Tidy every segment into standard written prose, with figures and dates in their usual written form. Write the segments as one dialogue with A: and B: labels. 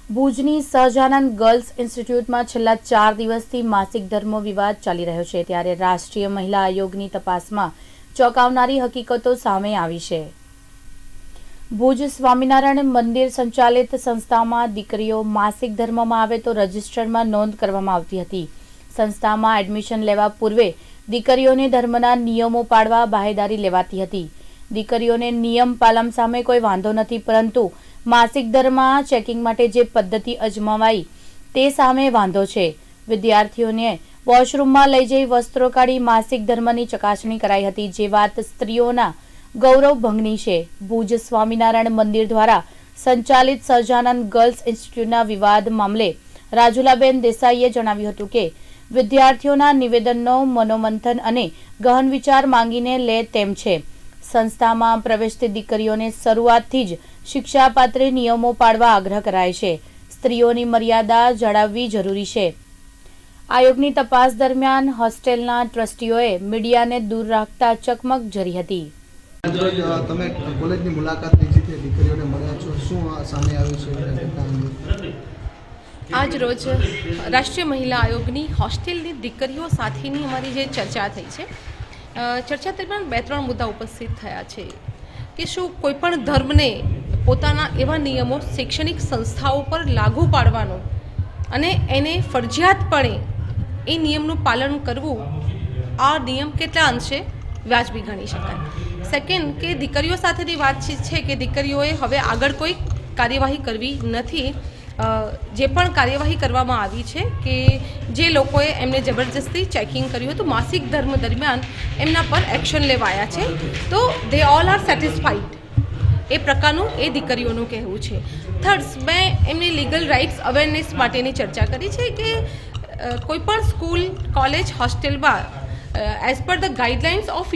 A: ભુજની સહજાનંદ ગર્લ્સ ઇન્સ્ટિટ્યૂટમાં છેલ્લા 4 દિવસથી માસિક ધર્મ વિવાદ ચાલી રહ્યો છે, ત્યારે રાષ્ટ્રીય મહિલા આયોગની તપાસમાં ચોંકાવનારી હકીકતો સામે આવી છે। ભુજ સ્વામિનારાયણ મંદિર સંચાલિત સંસ્થામાં દીકરીઓ માસિક ધર્મમાં આવે તો રજિસ્ટરમાં નોંધ કરવામાં આવતી હતી। સંસ્થામાં એડમિશન લેવા પૂર્વે દીકરીઓને ધર્મના નિયમો પાળવા બાહેદારી લેવાતી હતી। દીકરીઓને નિયમ પાલન સામે કોઈ વાંધો નથી, પરંતુ માસિક ધર્મ ચેકિંગ માટે જે પદ્ધતિ અજમાવાઈ તે સામે વાંધો છે। વિદ્યાર્થીઓને વોશરૂમમાં લઈ જઈ વસ્ત્રો કાઢી માસિક ધર્મની ચકાસણી કરાઈ હતી, જે વાત સ્ત્રીઓના ગૌરવ ભંગની છે। ભુજ સ્વામિનારાયણ મંદિર દ્વારા સંચાલિત સહજાનંદ ગર્લ્સ ઇન્સ્ટિટ્યૂટના વિવાદ મામલે રાજુલાબેન દેસાઈએ જણાવ્યું હતું કે વિદ્યાર્થીઓના નિવેદનનો મનોમંથન અને ગહન વિચાર માંગીને લે તેમ છે। સંસ્થામાં પ્રવેશતી દીકરીઓને શરૂઆતથી જ શિક્ષાપાત્ર નિયમો પાળવા આગ્રહ કરાય છે। સ્ત્રીઓની મર્યાદા જાળવવી જરૂરી છે। આયોગની તપાસ દરમિયાન હોસ્ટેલના ટ્રસ્ટીઓએ મીડિયાને દૂર રાખતા ચકમક જરી હતી।
B: તમે કોલેજની મુલાકાત લીધી હતી, દીકરીઓને મળ્યા છો, શું સામે આવ્યું છે?
C: આજ રોજ રાષ્ટ્રીય મહિલા આયોગની હોસ્ટેલની દીકરીઓ સાથેની અમારી જે ચર્ચા થઈ છે, ચર્ચા દરમિયાન 2-3 મુદ્દા ઉપસ્થિત થયા છે કે શું કોઈપણ ધર્મને પોતાના એવા નિયમો શૈક્ષણિક સંસ્થાઓ પર લાગુ પાડવાનો અને એને ફરજિયાતપણે એ નિયમનું પાલન કરવું, આ નિયમ કેટલા અંશે વ્યાજબી ગણી શકાય। સેકન્ડ, કે દીકરીઓ સાથેની વાતચીત છે કે દીકરીઓએ હવે આગળ કોઈ કાર્યવાહી કરવી નથી। જે પણ કાર્યવાહી કરવામાં આવી છે કે જે લોકોએ એમને જબરજસ્તી ચેકિંગ કર્યું હતું માસિક ધર્મ દરમિયાન, એમના પર એક્શન લેવાયા છે, તો દે ઓલ આર સેટિસ્ફાઈડ, એ પ્રકારનું એ દીકરીઓનું કહેવું છે। થર્ડ, મેં એમની લીગલ રાઇટ્સ અવેરનેસ માટેની ચર્ચા કરી છે કે કોઈપણ સ્કૂલ, કોલેજ, હોસ્ટેલમાં as per the guidelines of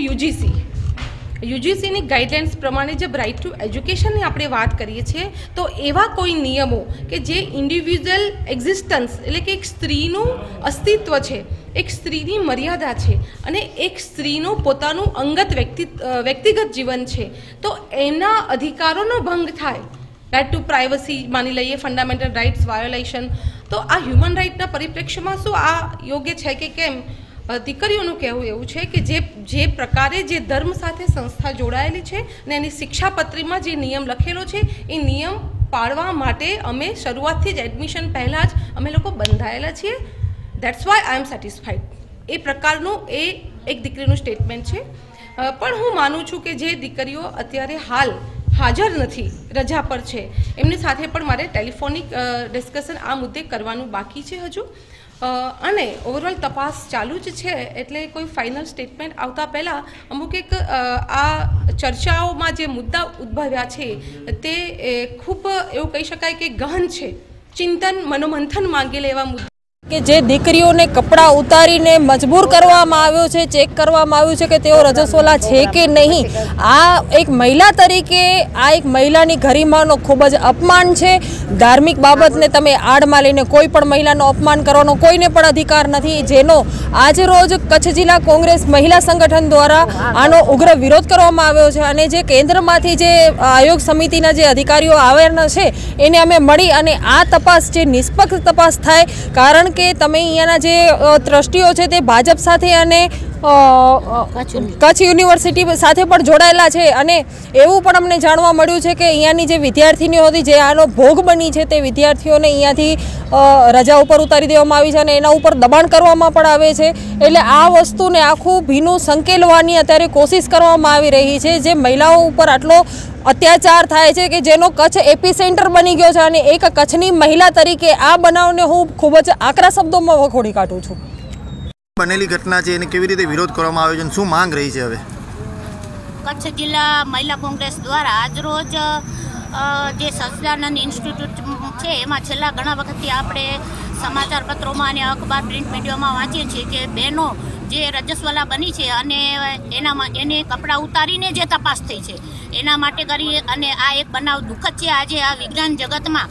C: યુજીસીની ગાઈડલાઇન્સ પ્રમાણે જબ રાઇટ ટુ એજ્યુકેશનની આપણે વાત કરીએ છીએ, તો એવા કોઈ નિયમો કે જે ઇન્ડિવિજ્યુઅલ એક્ઝિસ્ટન્સ એટલે કે એક સ્ત્રીનું અસ્તિત્વ છે, એક સ્ત્રીની મર્યાદા છે અને એક સ્ત્રીનું પોતાનું અંગત વ્યક્તિગત જીવન છે, તો એના અધિકારોનો ભંગ થાય, રાઇટ ટુ પ્રાઇવસી માની લઈએ, ફંડામેન્ટલ રાઇટ્સ વાયોલેશન, તો આ હ્યુમન રાઇટના પરિપ્રેક્ષ્યમાં શું આ યોગ્ય છે કે કેમ? દીકરીઓનું કહેવું એવું છે કે જે પ્રકારે જે ધર્મ સાથે સંસ્થા જોડાયેલી છે અને એની શિક્ષાપત્રીમાં જે નિયમ લખેલો છે, એ નિયમ પાળવા માટે અમે શરૂઆતથી જ એડમિશન પહેલાં જ અમે લોકો બંધાયેલા છીએ। That's why I am satisfied, એ પ્રકારનું એ એક દીકરીનું સ્ટેટમેન્ટ છે। પણ હું માનું છું કે જે દીકરીઓ અત્યારે હાલ હાજર નથી, રજા પર છે, એમની સાથે પણ મારે ટેલિફોનિક ડિસ્કશન આ મુદ્દે કરવાનું બાકી છે હજુ, અને ઓવરઓલ તપાસ ચાલુ જ છે, એટલે કોઈ ફાઇનલ સ્ટેટમેન્ટ આવતા પહેલાં અમુક એક આ ચર્ચાઓમાં જે મુદ્દા ઉદ્ભવ્યા છે તે ખૂબ એવું કહી શકાય કે ગહન છે, ચિંતન મનોમંથન માંગેલા એવા મુદ્દા
D: કે જે દીકરીઓને કપડાં ઉતારીને મજબૂર કરવામાં આવ્યો છે, ચેક કરવામાં આવ્યું છે કે તેઓ રજસ્વલા છે કે નહીં। આ એક મહિલા તરીકે આ એક મહિલાની ગરિમાનો ખૂબ જ અપમાન છે। ધાર્મિક બાબતને તમે આડમાં લઈને કોઈ પણ મહિલાનો અપમાન કરવાનો કોઈને પણ અધિકાર નથી, જેનો આજ રોજ કચ્છ જિલ્લા કોંગ્રેસ મહિલા સંગઠન દ્વારા આનો ઉગ્ર વિરોધ કરવામાં આવ્યો છે, અને જે કેન્દ્રમાંથી જે આયોગ સમિતિના જે અધિકારીઓ આવ્યા છે એને અમે મળી અને આ તપાસ જે નિષ્પક્ષ તપાસ થાય, કારણ કે તમે અહીંયાના જે ટ્રસ્ટીઓ છે તે ભાજપ સાથે અને કચ્છ યુનિવર્સિટી સાથે પણ જોડાયેલા છે, અને એવું પણ અમને જાણવા મળ્યું છે કે અહીંયાની જે વિદ્યાર્થીનીઓ હતી જે આનો ભોગ બની છે, તે વિદ્યાર્થીઓને અહીંયાથી રજા ઉપર ઉતારી દેવામાં આવી છે અને એના ઉપર દબાણ કરવામાં પણ આવે છે। એટલે આ વસ્તુને આખું ભીનું સંકેલવાની અત્યારે કોશિશ કરવામાં આવી રહી છે। જે મહિલાઓ ઉપર આટલો અત્યાચાર થાય છે કે જેનો કચ્છ એપી સેન્ટર બની ગયો છે, અને એક કચ્છની મહિલા તરીકે આ બનાવને હું ખૂબ જ આકરા શબ્દોમાં વખોડી કાઢું છું।
E: બનેલી ઘટના છે એને કેવી રીતે વિરોધ કરવામાં આવ્યો છે અને શું માંગ રહી છે? હવે
F: કચ્છ જિલ્લા મહિલા કોંગ્રેસ દ્વારા આજરોજ જે સહજાનંદ ઇન્સ્ટિટ્યૂટ છે એમાં છેલ્લા ઘણા વખતથી આપણે સમાચાર પત્રોમાં અને અખબાર પ્રિન્ટ મીડિયામાં વાંચીએ છીએ કે બહેનો જે રજસ્વલા બની છે અને એને કપડાં ઉતારીને જે તપાસ થઈ છે એના માટે કરી, અને આ એક બનાવ દુઃખદ છે। આજે આ વિજ્ઞાન જગતમાં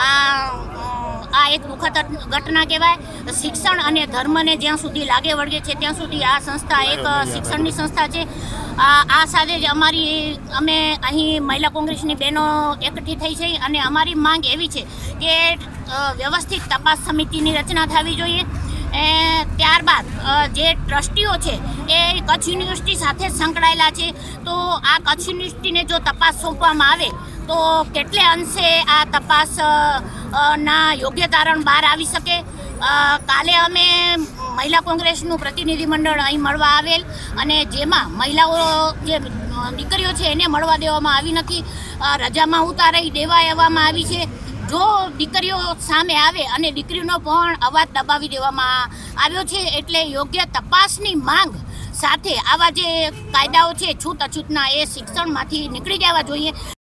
F: આ એક દુઃખદ ઘટના કહેવાય। શિક્ષણ અને ધર્મને જ્યાં સુધી લાગે વળગે છે ત્યાં સુધી આ સંસ્થા એક શિક્ષણની સંસ્થા છે। આ સાથે જ અમે અહીં મહિલા કોંગ્રેસની બહેનો એકઠી થઈ છે અને અમારી માંગ એવી છે કે વ્યવસ્થિત તપાસ સમિતિની રચના થવી જોઈએ. ત્યારબાદ જે ટ્રસ્ટીઓ છે એ કચ્છ યુનિવર્સિટી સાથે સંકળાયેલા છે, તો આ કચ્છ યુનિવર્સિટીને જો તપાસ સોંપવામાં આવે તો કેટલે અંશે આ તપાસ ના યોગ્ય તારણ બહાર આવી શકે. કાલે અમે મહિલા કોંગ્રેસનું પ્રતિનિધિમંડળ અહીં મળવા આવેલ, અને જેમાં મહિલાઓ જે દીકરીઓ છે એને મળવા દેવામાં આવી નથી, રજામાં ઉતારી દેવામાં આવી છે. જો દીકરીઓ સામે આવે અને દીકરીનો પણ અવાજ દબાવી દેવામાં આવ્યો છે, એટલે યોગ્ય તપાસની માંગ સાથે આવા જે કાયદાઓ છે છૂત અછૂતના એ શિક્ષણમાંથી નીકળી જવા જોઈએ.